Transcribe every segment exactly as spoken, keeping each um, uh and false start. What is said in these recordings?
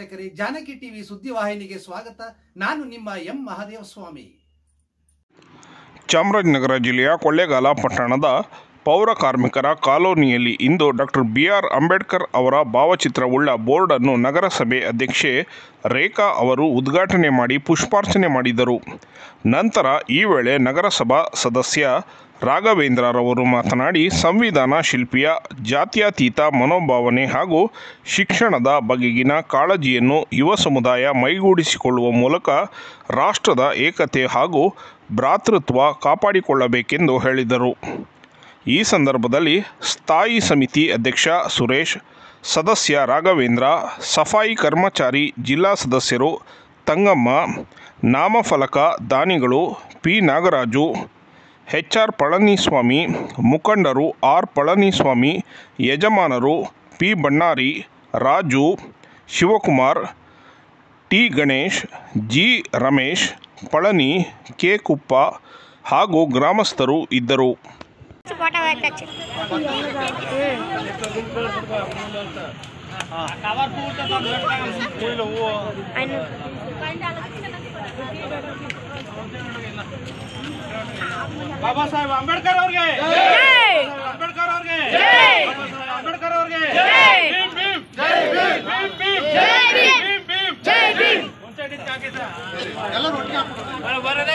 ವೀಕ್ಷಕರೇ, ಜಾನಕಿ ಟಿವಿ ಸುದ್ದಿವಾಹಿನಿಗೆ ಸ್ವಾಗತ. ನಾನು ನಿಮ್ಮ ಎಂ ಮಹದೇವಸ್ವಾಮಿ. ಚಾಮರಾಜನಗರ ಜಿಲ್ಲೆಯ ಕೊಳ್ಳೇಗಾಲ ಪಟ್ಟಣದ ಪೌರ ಕಾರ್ಮಿಕರ ಕಾಲೋನಿಯಲ್ಲಿ ಇಂದು ಡಾಕ್ಟರ್ ಬಿ ಆರ್ ಅಂಬೇಡ್ಕರ್ ಅವರ ಭಾವಚಿತ್ರವುಳ್ಳ ಬೋರ್ಡನ್ನು ನಗರಸಭೆ ಅಧ್ಯಕ್ಷೆ ರೇಖಾ ಅವರು ಉದ್ಘಾಟನೆ ಮಾಡಿ ಪುಷ್ಪಾರ್ಚನೆ ಮಾಡಿದರು. ನಂತರ ಈ ವೇಳೆ ನಗರಸಭಾ ಸದಸ್ಯ ರಾಘವೇಂದ್ರರವರು ಮಾತನಾಡಿ, ಸಂವಿಧಾನ ಶಿಲ್ಪಿಯ ಜಾತ್ಯತೀತ ಮನೋಭಾವನೆ ಹಾಗೂ ಶಿಕ್ಷಣದ ಬಗೆಗಿನ ಕಾಳಜಿಯನ್ನು ಯುವ ಸಮುದಾಯ ಮೈಗೂಡಿಸಿಕೊಳ್ಳುವ ಮೂಲಕ ರಾಷ್ಟ್ರದ ಏಕತೆ ಹಾಗೂ ಭ್ರಾತೃತ್ವ ಕಾಪಾಡಿಕೊಳ್ಳಬೇಕೆಂದು ಹೇಳಿದರು. ಈ ಸಂದರ್ಭದಲ್ಲಿ ಸ್ಥಾಯಿ ಸಮಿತಿ ಅಧ್ಯಕ್ಷ ಸುರೇಶ್, ಸದಸ್ಯ ರಾಘವೇಂದ್ರ, ಸಫಾಯಿ ಕರ್ಮಚಾರಿ ಜಿಲ್ಲಾ ಸದಸ್ಯರು ತಂಗಮ್ಮ, ನಾಮಫಲಕ ದಾನಿಗಳು P Nagaraju, H R Palaniswamy, ಮುಖಂಡರು ಆರ್ ಪಳನಿಸ್ವಾಮಿ, ಯಜಮಾನರು P Bannari, Raju, Shivakumar, T Ganesh, G Ramesh, Palani, K Kuppa ಹಾಗೂ ಗ್ರಾಮಸ್ಥರು ಇದ್ದರು. ಬಾಬಾ ಸಾಹೇಬ್ ಅಂಬೇಡ್ಕರ್ ಅವ್ರಿಗೆ, ಅಂಬೇಡ್ಕರ್ ಅವ್ರಿಗೆ, ಅಂಬೇಡ್ಕರ್ ಅವ್ರಿಗೆ ಭೀಮ್ ಭೀಮ್ ಭೀಮ್ ಭೀಮ್ ಭೀಮ್ ಭೀಮ್ ಜೈ ಭೀಮ್. ಎಲ್ಲರೂ ಒಟ್ಟಿಗೆ ಬರಲೇ.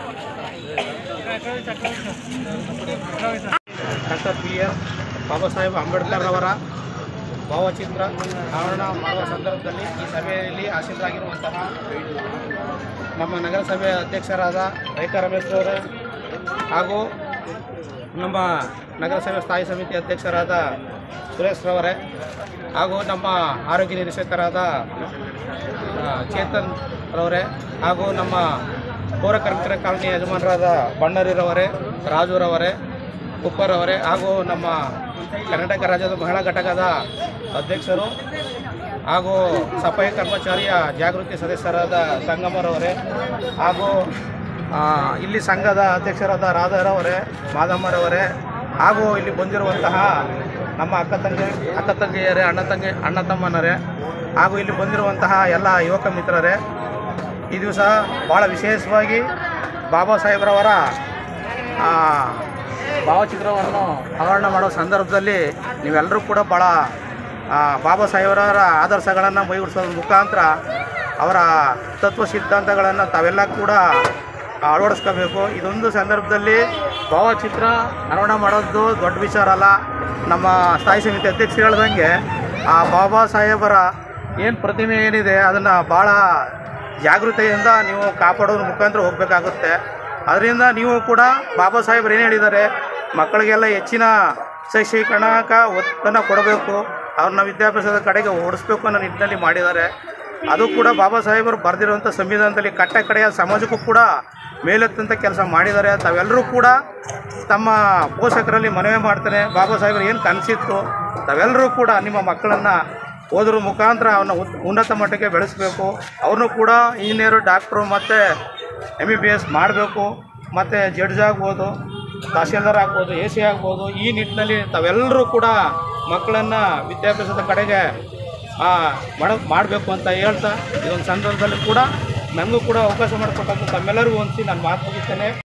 Doctor B R Baba Saheb Ambedkar ಅವರ ಭಾವಚಿತ್ರ ಅನಾವರಣ ಮಾಡುವ ಸಂದರ್ಭದಲ್ಲಿ ಈ ಸಭೆಯಲ್ಲಿ ಆಸೀನರಾಗಿರುವಂತಹ ನಮ್ಮ ನಗರಸಭೆಯ ಅಧ್ಯಕ್ಷರಾದ ರೇಖಾ ರಮೇಶ್ ಅವರೇ ಹಾಗೂ ನಮ್ಮ ನಗರಸಭೆ ಸ್ಥಾಯಿ ಸಮಿತಿ ಅಧ್ಯಕ್ಷರಾದ ಸುರೇಶ್ ರವರೇ ಹಾಗೂ ನಮ್ಮ ಆರೋಗ್ಯ ನಿರೀಕ್ಷಕರಾದ ಚೇತನ್ ರವರೇ ಹಾಗೂ ನಮ್ಮ ಪೌರ ಕಾರ್ಮಿಕರ ಕಾಲನಿ ಯಜಮಾನರಾದ ಬಣ್ಣರಿರವರೇ, ರಾಜುರವರೇ, ಕುಪ್ಪರವರೇ ಹಾಗೂ ನಮ್ಮ ಕರ್ನಾಟಕ ರಾಜ್ಯದ ಮಹಿಳಾ ಘಟಕದ ಅಧ್ಯಕ್ಷರು ಹಾಗೂ ಸಫಾಯಿ ಕರ್ಮಚಾರಿಯ ಜಾಗೃತಿ ಸದಸ್ಯರಾದ ಸಂಗಮರವರೇ ಹಾಗೂ ಇಲ್ಲಿ ಸಂಘದ ಅಧ್ಯಕ್ಷರಾದ ರಾಧಾರವರೇ, ಮಾದಮ್ಮರವರೇ ಹಾಗೂ ಇಲ್ಲಿ ಬಂದಿರುವಂತಹ ನಮ್ಮ ಅಕ್ಕ ತಂಗಿ ಅಕ್ಕ ತಂಗಿಯರೇ, ಅಣ್ಣ ತಂಗಿ ಅಣ್ಣ ತಮ್ಮನರೇ ಹಾಗೂ ಇಲ್ಲಿ ಬಂದಿರುವಂತಹ ಎಲ್ಲ ಯುವಕ ಮಿತ್ರರೇ, ಈ ದಿವಸ ಭಾಳ ವಿಶೇಷವಾಗಿ ಬಾಬಾ ಸಾಹೇಬ್ರವರ ಭಾವಚಿತ್ರವನ್ನು ಅನಾವರಣ ಮಾಡೋ ಸಂದರ್ಭದಲ್ಲಿ ನೀವೆಲ್ಲರೂ ಕೂಡ ಭಾಳ ಬಾಬಾ ಸಾಹೇಬ್ರವರ ಆದರ್ಶಗಳನ್ನು ಮೈಗೂಡಿಸೋದ್ರ ಮುಖಾಂತರ ಅವರ ತತ್ವ ಸಿದ್ಧಾಂತಗಳನ್ನು ತಾವೆಲ್ಲ ಕೂಡ ಅಳವಡಿಸ್ಕೋಬೇಕು. ಇದೊಂದು ಸಂದರ್ಭದಲ್ಲಿ ಭಾವಚಿತ್ರ ಅನಾವರಣ ಮಾಡೋದು ದೊಡ್ಡ ವಿಚಾರ ಅಲ್ಲ. ನಮ್ಮ ಸ್ಥಾಯಿ ಸಮಿತಿ ಅಧ್ಯಕ್ಷರು ಹೇಳ್ದಂಗೆ ಆ ಬಾಬಾ ಸಾಹೇಬರ ಏನು ಪ್ರತಿಮೆ ಏನಿದೆ ಅದನ್ನು ಭಾಳ ಜಾಗೃತೆಯಿಂದ ನೀವು ಕಾಪಾಡೋದ್ರ ಮುಖಾಂತರ ಹೋಗಬೇಕಾಗುತ್ತೆ. ಅದರಿಂದ ನೀವು ಕೂಡ ಬಾಬಾ ಸಾಹೇಬ್ರು ಏನು ಹೇಳಿದ್ದಾರೆ, ಮಕ್ಕಳಿಗೆಲ್ಲ ಹೆಚ್ಚಿನ ಶೈಕ್ಷಣಿಕ ಒತ್ತನ್ನು ಕೊಡಬೇಕು, ಅವ್ರನ್ನ ವಿದ್ಯಾಭ್ಯಾಸದ ಕಡೆಗೆ ಓಡಿಸ್ಬೇಕು ಅನ್ನೋ ನಿಟ್ಟಿನಲ್ಲಿ ಮಾಡಿದ್ದಾರೆ. ಅದು ಕೂಡ ಬಾಬಾ ಸಾಹೇಬರು ಬರೆದಿರುವಂಥ ಸಂವಿಧಾನದಲ್ಲಿ ಕಟ್ಟ ಕಡೆಯ ಸಮಾಜಕ್ಕೂ ಕೂಡ ಮೇಲೆತ್ತಂಥ ಕೆಲಸ ಮಾಡಿದ್ದಾರೆ. ತಾವೆಲ್ಲರೂ ಕೂಡ ತಮ್ಮ ಪೋಷಕರಲ್ಲಿ ಮನವಿ ಮಾಡ್ತಾರೆ, ಬಾಬಾ ಸಾಹೇಬರು ಏನು ಕನಸಿತ್ತು ತಾವೆಲ್ಲರೂ ಕೂಡ ನಿಮ್ಮ ಮಕ್ಕಳನ್ನು ಓದ್ರ ಮುಖಾಂತರ ಅವನ್ನ ಉನ್ನತ ಮಟ್ಟಕ್ಕೆ ಬೆಳೆಸಬೇಕು. ಅವ್ರನ್ನೂ ಕೂಡ ಇಂಜಿನಿಯರು, ಡಾಕ್ಟ್ರು ಮತ್ತು ಎಮ್ ಬಿ ಬಿ ಎಸ್ ಮಾಡಬೇಕು, ಮತ್ತು ಜಡ್ಜ್ ಆಗ್ಬೋದು, ತಹಸೀಲ್ದಾರ್ ಆಗ್ಬೋದು, ಎ ಸಿ ಆಗ್ಬೋದು. ಈ ನಿಟ್ಟಿನಲ್ಲಿ ತಾವೆಲ್ಲರೂ ಕೂಡ ಮಕ್ಕಳನ್ನು ವಿದ್ಯಾಭ್ಯಾಸದ ಕಡೆಗೆ ಮಾಡ ಮಾಡಬೇಕು ಅಂತ ಹೇಳ್ತಾ ಇದೊಂದು ಸಂದರ್ಭದಲ್ಲಿ ಕೂಡ ನನಗೂ ಕೂಡ ಅವಕಾಶ ಮಾಡಿಕೊಟ್ಟಂಥ ತಮ್ಮೆಲ್ಲರಿಗೂ ಹೊಂದಿಸಿ ನಾನು ಮಾತು ಮುಗಿಸ್ತೇನೆ.